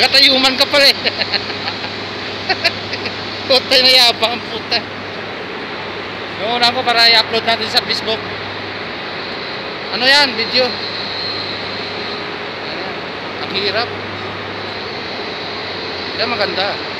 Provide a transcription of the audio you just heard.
Tagatayuman ka pala eh. Puta na yabang ang puta. Nuunan ko para i-upload natin sa Facebook. Ano yan? Video. Ang hirap. Kaya maganda.